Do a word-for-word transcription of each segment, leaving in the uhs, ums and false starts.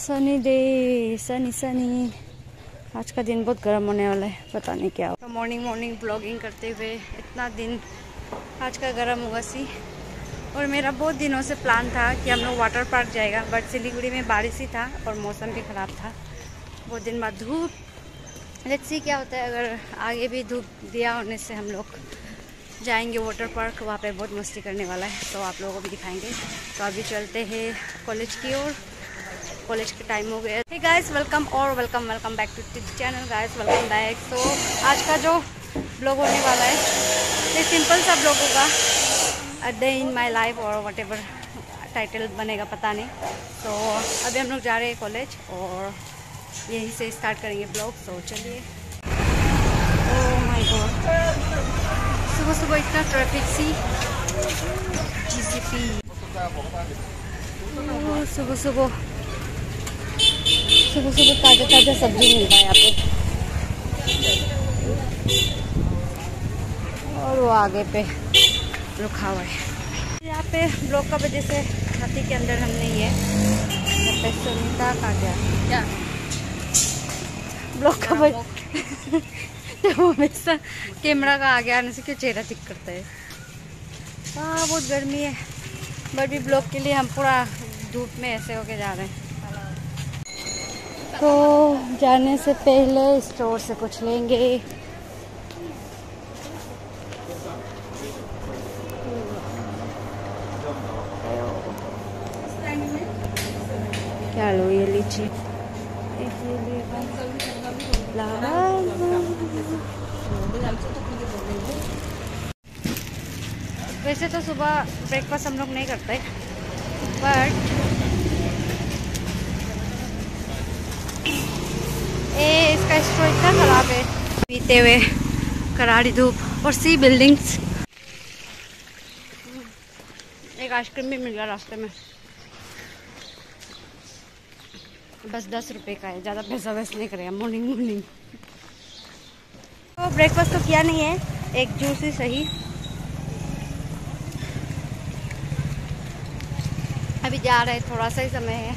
Sunny day, Sunny Sunny. आज का दिन बहुत गर्म होने वाला है, पता नहीं क्या। तो मॉर्निंग मॉर्निंग ब्लॉगिंग करते हुए इतना दिन आज का गर्म होगा सी। और मेरा बहुत दिनों से प्लान था कि हम लोग वाटर पार्क जाएगा, बट सिलीगुड़ी में बारिश ही था और मौसम भी ख़राब था। बहुत दिन बाद धूप, लेट्स सी क्या होता है। अगर आगे भी धूप दिया होने से हम लोग जाएंगे वाटर पार्क, वहाँ पे बहुत मस्ती करने वाला है, तो आप लोगों को भी दिखाएंगे। तो अभी चलते हैं कॉलेज की ओर। कॉलेज के टाइम हो गया। हे गाइस, वेलकम और welcome welcome back to this channel. Guys welcome back. तो आज का जो ब्लॉग होने वाला है ये सिंपल सा ब्लॉग होगा, a day in my life और वट एवर टाइटल बनेगा पता नहीं। तो अभी हम लोग जा रहे हैं कॉलेज और यहीं से स्टार्ट करेंगे ब्लॉग। तो चलिए। ओह माय गॉड, सुबह सुबह इतना ट्रैफिक सी। जीसीपी सुबह सुबह सुबह सुबह ताज़ा ताज़ा सब्जी मिलता है यहाँ पे। और वो आगे पे रुका हुआ है यहाँ पे ब्लॉक का वजह से। हाथी के अंदर हम नहीं है। यहाँ पे सुनीता का क्या क्या ब्लॉक का वजह तो हमेशा कैमरा का आगे आने से क्यों चेहरा दिख करता है। हाँ बहुत गर्मी है, बट भी ब्लॉक के लिए हम पूरा धूप में ऐसे होके जा रहे हैं। तो जाने से पहले स्टोर से कुछ लेंगे। क्या लो, ये लीची एक ये वैसे तो सुबह ब्रेकफास्ट हम लोग नहीं करते, बट ए इसका स्टोर इतना खराब है। पीते हुए करारी धूप और सी बिल्डिंग्स। एक आइसक्रीम भी मिल गया रास्ते में, बस दस रुपए का है, ज़्यादा पैसा वेस्ट नहीं करेगा मॉर्निंग मॉर्निंग। तो ब्रेकफास्ट तो किया नहीं है, एक जूस ही सही। अभी जा रहे हैं, थोड़ा सा ही समय है।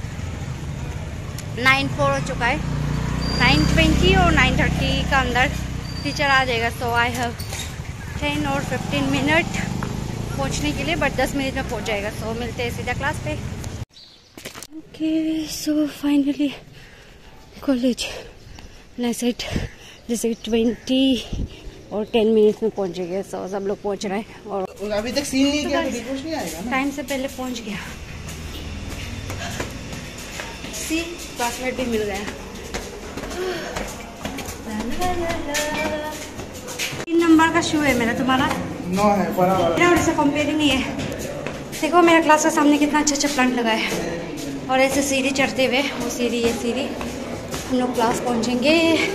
नाइन फोर हो चुका है, नाइन ट्वेंटी और नाइन थर्टी का अंदर टीचर आ जाएगा। सो आई हैव टेन और फिफ्टीन मिनट पहुंचने के लिए, बट दस मिनट में पहुंच जाएगा। सो so, मिलते हैं सीधा क्लास पे। ओके, सो फाइनली कॉलेज नेसेट जैसे ट्वेंटी और टेन मिनट्स में पहुंच गए। सो सब लोग पहुंच रहे हैं और अभी तक सीन नहीं किया, तो रिपोर्ट नहीं आएगा ना। टाइम से पहले पहुंच गया। सी क्लासमेट भी मिल गया। तीन नंबर का शू है मेरा, तुम्हारा नौ है, बड़ा वाला। मेरा और इससे कंपेयर ही नहीं है। देखो मेरा क्लास के सामने कितना अच्छा अच्छा प्लांट लगा है। और ऐसे सीढ़ी चढ़ते हुए, वो सीढ़ी ये सीढ़ी, हम लोग क्लास पहुंचेंगे।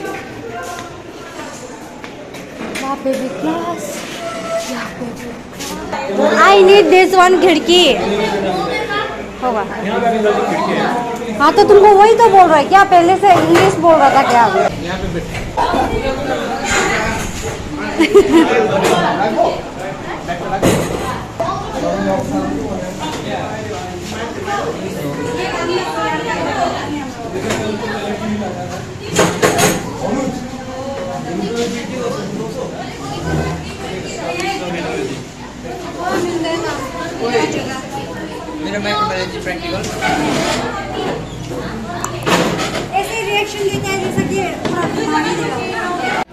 वहाँ पे भी क्लास, यहाँ पे भी। आई नीड दिस वन खिड़की होगा। हाँ तो तुमको वही तो बोल रहा है क्या? पहले से इंग्लिश बोल रहा था क्या? मेरा मैथ प्रैक्टिकल ऐसे रिएक्शन देता है जैसे कि पूरा पानी देगा।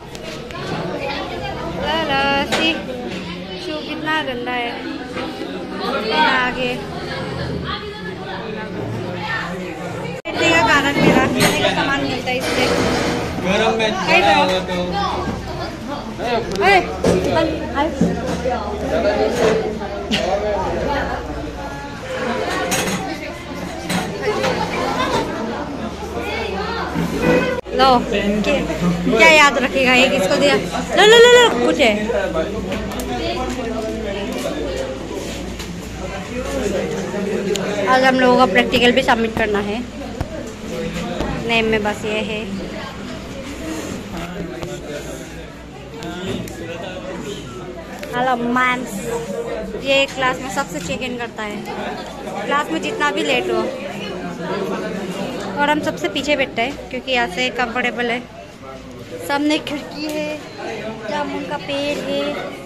ला सी शू कितना गंदा है। आगे बैठने का कारण मेरा खाने का सामान मिलता है इससे। गरम में लो क्या याद रखेगा, एक इसको दिया। लो लो लो लो कुछ है। आज हम लोगों का प्रैक्टिकल भी सबमिट करना है। नेम में बस ये है। हेलो मैम्स, ये क्लास में सबसे चेक इन करता है। क्लास में जितना भी लेट हो और हम सबसे पीछे बैठते हैं क्योंकि यहाँ से कंफर्टेबल है। सामने खिड़की है, जामुन का पेड़ है।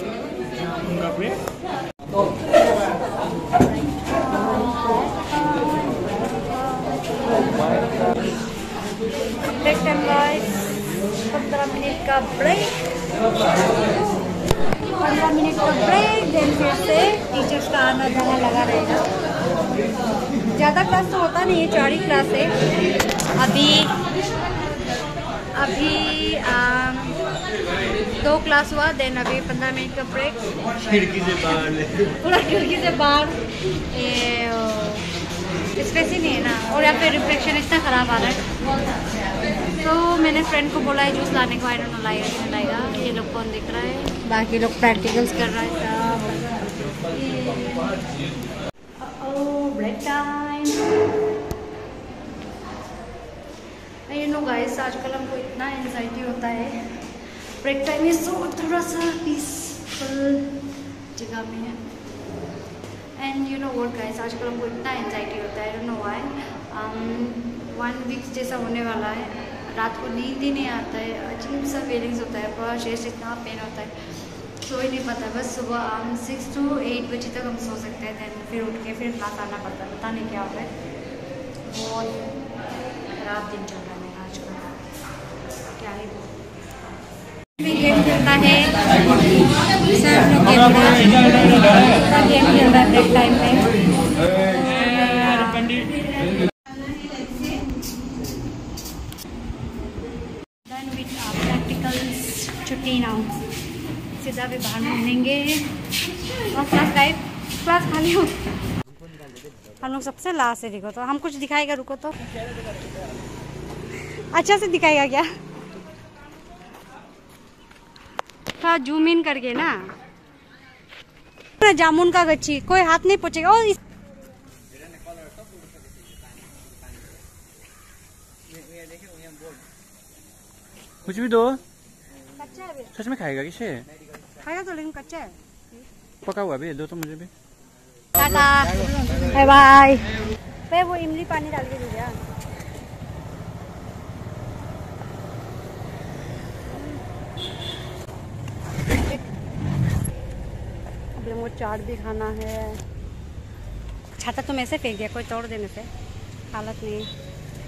ब्रेक टाइम गाइस, पंद्रह मिनट का ब्रेक, पंद्रह मिनट का ब्रेक। देन फिर से टीचर्स का आना जाना लगा रहेगा। ज़्यादा क्लास तो होता नहीं है, चार ही क्लास है अभी। अभी आम, दो क्लास हुआ, देन अभी पंद्रह मिनट का ब्रेक। खिड़की से बाहर पूरा खिड़की से बाहर स्पेस ही नहीं है ना, और यहाँ पे रिफ्लेक्शन इतना ख़राब आ रहा है। तो मैंने फ्रेंड को बोला है जूस लाने को, आई डोंट नो लाएगा कि नहीं लाएगा। ये लोग कौन दिख रहा है, बाकी लोग प्रैक्टिकल्स कर रहा है सब। Break time. You know guys, आजकल हमको इतना एंजाइटी होता है ब्रेक टाइम में, सो थोड़ा सा पीसफुल जगह में है। And you know what guys, आजकल हमको इतना एंजाइटी होता है, I don't know why. One week जैसा होने वाला है, रात को नींद ही नहीं आता है, अजीब सा फीलिंग्स होता है, पूरा शरीर से इतना पेन होता है, सो ही नहीं पता। बस सुबह हम सिक्स टू एट बजे तक हम सो सकते हैं, देन फिर उठ के फिर क्लास आना पड़ता है। पता नहीं क्या होता है, बहुत खराब दिन चल रहा है मेरा आजकल, क्या ही गेम खेलता है सब लोग, गेम खेल रहा है ब्रेक टाइम में। Done with our practicals, छुट्टी ना सीधा भी बाहर घूमेंगे और क्लास टाइप क्लास खाली हो। हम लोग सबसे लास्ट है, देखो तो हम कुछ दिखाएगा, रुको तो अच्छा से दिखाएगा क्या, थोड़ा जूम इन करके ना। जामुन का गच्छी, कोई हाथ नहीं पहुंचेगा। और इस... कुछ भी दो, कच्चा है अभी। सच में खाएगा किसे? खाएगा तो, लेकिन कच्चा है। पका हुआ भी दो तो मुझे भी। Tata bye bye. पे वो इमली पानी डाल के दे दिया। अब वो चाट भी खाना है। छाता तुम ऐसे फेंक दिया, कोई तोड़ देने से हालत नहीं है।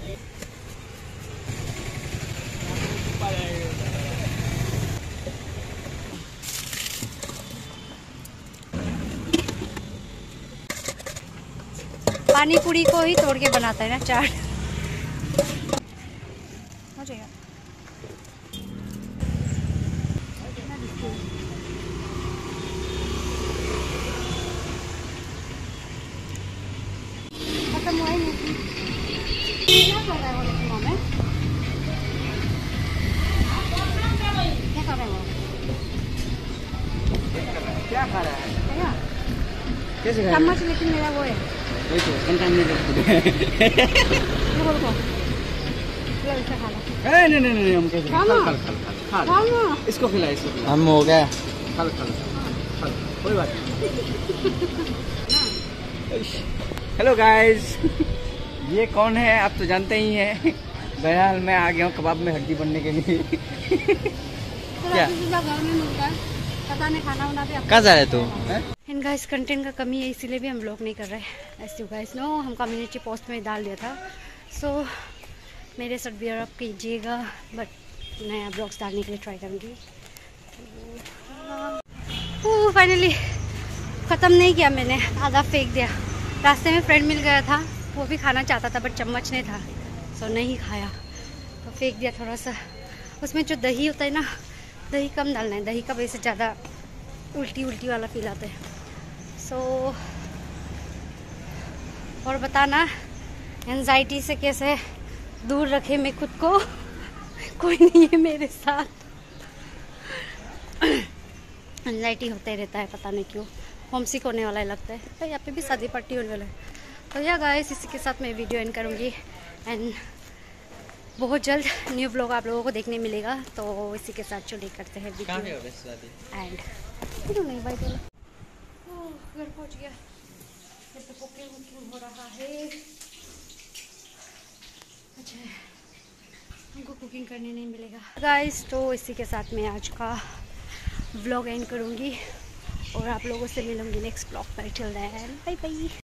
पानी पूरी को ही तोड़ के बनाता है ना चाट। हो जाएगा। खत्म हुआ ही नहीं। क्या कर रहा है वो लेकिन में? क्या कर रहा है वो? क्या खा रहा है? क्या? कैसे खा रहा है? चम्मच लेकिन मेरा वो है। वही तो कंटामिनेटेड रुको रुको, लो इसे खा लो। नहीं नहीं नहीं, हम कैसे खा खा लो। खा खा खा लो। इसको खिला, इसको खिला। हम हो गया, खा खा खा, कोई बात नहीं। हेलो गाइस, ये कौन है आप तो जानते ही हैं। बहरहाल मैं आ गया हूँ कबाब में हड्डी बनने के लिए। क्या घर में मिलता है, पता नहीं खाना वाना भी। कहाँ जा रहे तू? इन गाइस कंटेंट का कमी है, इसीलिए भी हम ब्लॉग नहीं कर रहे हैं। ऐसे गाइस नो, हम कम्युनिटी पोस्ट में डाल दिया था, सो मेरे साथ बियर अप कीजिएगा, बट नया ब्लॉग्स डालने के लिए ट्राई करूँगी। ओह फाइनली ख़त्म नहीं किया मैंने, आधा फेंक दिया। रास्ते में फ्रेंड मिल गया था, वो भी खाना चाहता था बट चम्मच नहीं था, सो नहीं खाया तो फेंक दिया थोड़ा सा। उसमें जो दही होता है ना, दही कम डालना है, दही का वजह से ज़्यादा उल्टी उल्टी वाला फील आता है। सो so, और बताना एंजाइटी से कैसे दूर रखे मैं खुद को। कोई नहीं है मेरे साथ। एंजाइटी होता ही रहता है, पता नहीं क्यों। होमसिक होने वाला है लगता है, तो यहाँ पे भी शादी पार्टी होने वाला है। तो या गाइस, इसी के साथ मैं वीडियो एंड करूँगी एंड बहुत जल्द न्यू ब्लॉग आप लोगों को देखने मिलेगा। तो इसी के साथ चलिए करते हैं वीडियो एंड नहीं भाई चलो घर पहुँच गया। तो कुकिंग वुकिंग हो रहा है। सच है, हमको कुकिंग करने नहीं मिलेगा गाइस। तो इसी के साथ मैं आज का व्लॉग एंड करूँगी और आप लोगों से मिलूँगी नेक्स्ट व्लॉग पर। Till then bye bye.